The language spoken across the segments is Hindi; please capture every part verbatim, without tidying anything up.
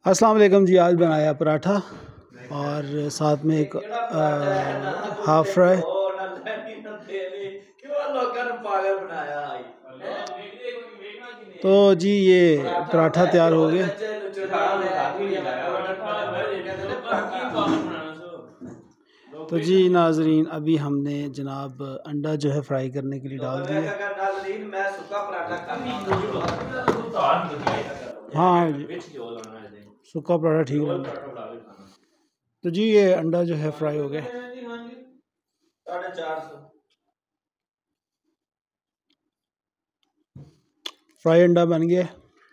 अस्सलाम वालेकुम जी। आज बनाया पराठा और साथ में एक हाफ फ्राई। तो जी ये पराठा तैयार हो गया। तो जी नाजरीन, अभी हमने जनाब अंडा जो है फ्राई करने के लिए डाल दिया। हाँ सूखा पराठा ठीक लगता। तो जी ये अंडा जो है फ्राई हो गया। फ्राई अंडा बन गया।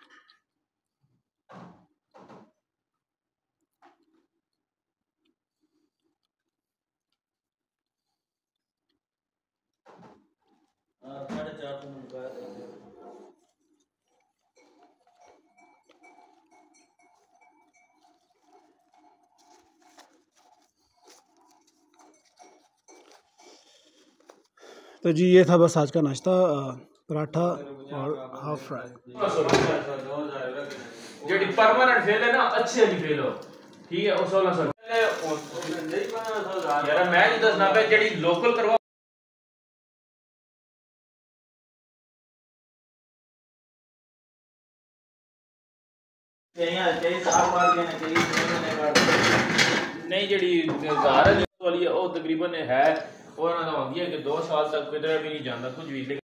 तो जी ये था बस आज का नाश्ता, पराठा और half fry. JD permanent fail है ना, अच्छी वाली फेल हो, ठीक है। और सोलह सौ यार मैं नहीं दसना पे जेडी लोकल करवा नहीं जेडी घर वाली है वो तकरीबन है और ना होंदी है कि दो साल तक किधर भी नहीं जाता कुछ भी।